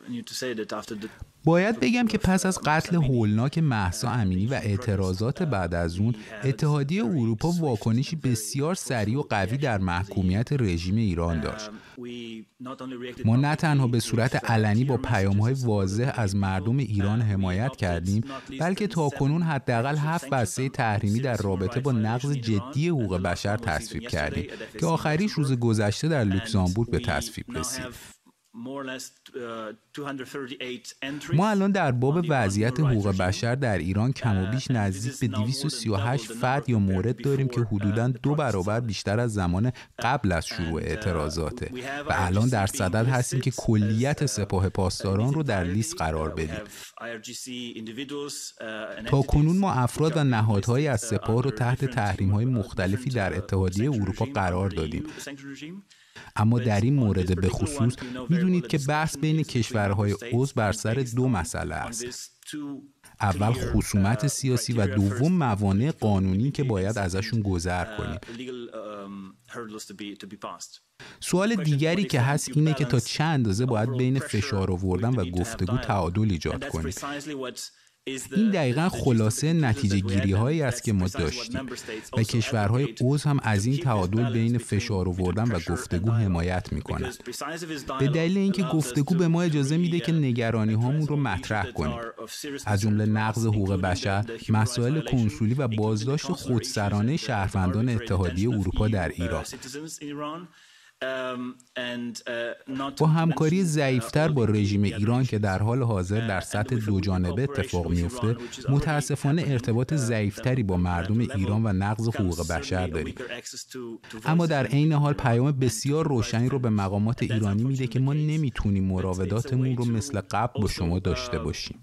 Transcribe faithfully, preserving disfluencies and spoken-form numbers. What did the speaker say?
باید بگم که پس از قتل هولناک مهسا امینی و اعتراضات بعد از اون، اتحادیه اروپا واکنشی بسیار سریع و قوی در محکومیت رژیم ایران داشت. ما نه تنها به صورت علنی با پیام‌های واضح از مردم ایران حمایت کردیم، بلکه تاکنون حداقل هفت بسته تحریمی در رابطه با نقض جدی حقوق بشر تصویب کردیم که آخریش روز گذشته در لوکزامبورگ به تصویب رسید. ما الان در باب وضعیت حقوق بشر در ایران کم و بیش نزدیک به دویست و سی و هشت فرد یا مورد داریم که حدوداً دو برابر بیشتر از زمان قبل از شروع اعتراضاته و الان در صدد هستیم که کلیت سپاه پاسداران رو در لیست قرار بدیم. تا کنون ما افراد و نهادهایی از سپاه رو تحت تحریم‌های مختلفی در اتحادیه اروپا قرار دادیم. اما در این مورد به خصوص میدونید که بحث بین کشورهای عضو بر سر دو مسئله است. اول خصومت سیاسی و دوم موانع قانونی که باید ازشون گذر کنیم. سوال دیگری که هست اینه که تا چه اندازه باید بین فشار آوردن و گفتگو تعادل ایجاد کنیم. این دقیقاً خلاصه نتیجه گیری هایی است که ما داشتیم و کشورهای عضو هم از این تعادل بین فشار آوردن و گفتگو حمایت میکنند. به دلیل اینکه گفتگو به ما اجازه میده که نگرانی هامون رو مطرح کنیم، از جمله نقض حقوق بشر، مسائل کنسولی و بازداشت خودسرانه شهروندان اتحادیه اروپا در ایران. با همکاری ضعیفتر با رژیم ایران که در حال حاضر در سطح دو جانبه اتفاق میفته، متاسفانه ارتباط ضعیفتری با مردم ایران و نقض حقوق بشر داریم. اما در عین حال پیام بسیار روشنی رو به مقامات ایرانی میده که ما نمیتونیم مراوداتمون رو مثل قبل با شما داشته باشیم.